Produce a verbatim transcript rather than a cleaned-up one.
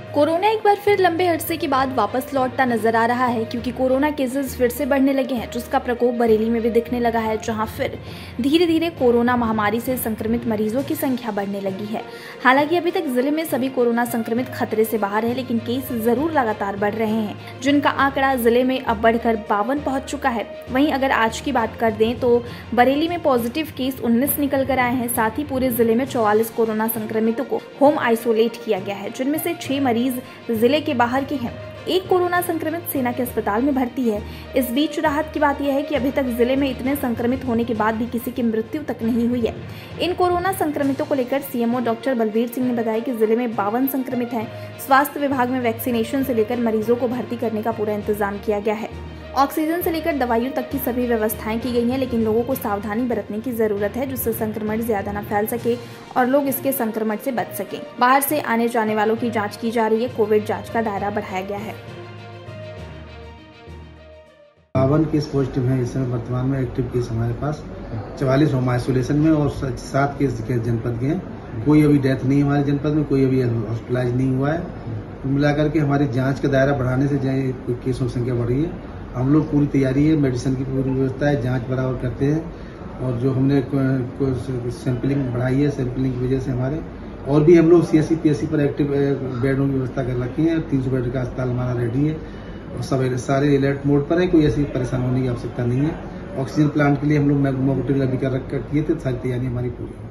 Corona एक बार फिर लंबे अरसे के बाद वापस लौटता नजर आ रहा है, क्योंकि कोरोना केसेस फिर से बढ़ने लगे हैं, जिसका प्रकोप बरेली में भी दिखने लगा है, जहां फिर धीरे धीरे कोरोना महामारी से संक्रमित मरीजों की संख्या बढ़ने लगी है। हालांकि अभी तक जिले में सभी कोरोना संक्रमित खतरे से बाहर है, लेकिन केस जरूर लगातार बढ़ रहे हैं, जिनका आंकड़ा जिले में अब बढ़कर बावन पहुंच चुका है। वहीं अगर आज की बात कर दें तो बरेली में पॉजिटिव केस उन्नीस निकल कर आए हैं। साथ ही पूरे जिले में चौवालीस कोरोना संक्रमितों को होम आइसोलेट किया गया है, जिनमें से छह मरीज जिले के बाहर के हैं। एक कोरोना संक्रमित सेना के अस्पताल में भर्ती है। इस बीच राहत की बात यह है कि अभी तक जिले में इतने संक्रमित होने के बाद भी किसी की मृत्यु तक नहीं हुई है। इन कोरोना संक्रमितों को लेकर सीएमओ डॉक्टर बलबीर सिंह ने बताया कि जिले में बावन संक्रमित हैं। स्वास्थ्य विभाग में वैक्सीनेशन से लेकर मरीजों को भर्ती करने का पूरा इंतजाम किया गया है। ऑक्सीजन से लेकर दवाइयों तक की सभी व्यवस्थाएं की गई हैं, लेकिन लोगों को सावधानी बरतने की जरूरत है, जिससे संक्रमण ज्यादा न फैल सके और लोग इसके संक्रमण से बच सकें। बाहर से आने जाने वालों की जांच की जा रही है। कोविड जांच का दायरा बढ़ाया गया है। बावन केस पॉजिटिव हैं इस समय वर्तमान में। एक्टिव केस हमारे पास चवालीस होम आइसोलेशन में और सात केस जनपद के हैं। कोई अभी डेथ नहीं हमारे जनपद में, कोई अभी हॉस्पिटलाइज नहीं हुआ है। मिलाकर के हमारी जांच का दायरा बढ़ाने से केसों की संख्या बढ़ रही है। हम लोग पूरी तैयारी है, मेडिसिन की पूरी व्यवस्था है, जांच बराबर करते हैं और जो हमने सैंपलिंग बढ़ाई है, सैंपलिंग की वजह से हमारे और भी हम लोग सीएससी पीएससी पर एक्टिव बेडों की व्यवस्था कर रखी है। तीन सौ बेड का अस्पताल हमारा रेडी है और सब सारे अलर्ट मोड पर है। कोई ऐसी परेशान होने की आवश्यकता नहीं है। ऑक्सीजन प्लांट के लिए हम लोग मोबिलिटी अभी कर किए थे, सारी तैयारी हमारी पूरी है।